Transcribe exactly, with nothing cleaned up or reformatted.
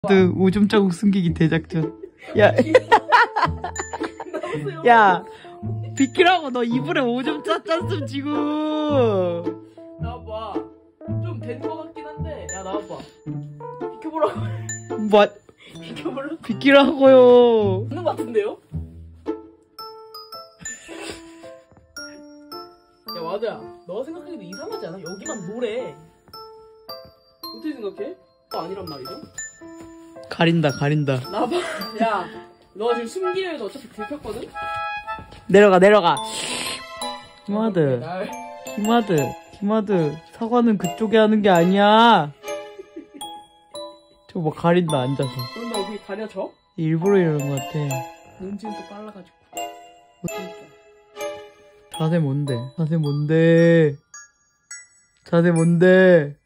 그 오줌 자국 숨기기 대작전. 야, 야, 비키라고. 너 이불에 오줌 짰잖음 지금. 나와봐. 좀 된 거 같긴 한데. 야 나와봐. 비켜보라고. 뭐? 비켜보라고. 비키라고요. 있는 거 같은데요? 야 와드야, 너가 생각하기도 이상하지 않아? 여기만 노래. 어떻게 생각해? 또 아니란 말이죠? 가린다 가린다. 나봐. 야, 너가 지금 숨기려도 어차피 들켰거든? 내려가 내려가. 키마드 날. 키마드 키마드 사과는 그쪽에 하는 게 아니야. 저거 뭐 가린다 앉아서. 그럼 나 여기 가려져? 일부러 이러는 것 같아. 눈치는 또 빨라가지고. 자세 뭔데? 자세 뭔데? 자세 뭔데?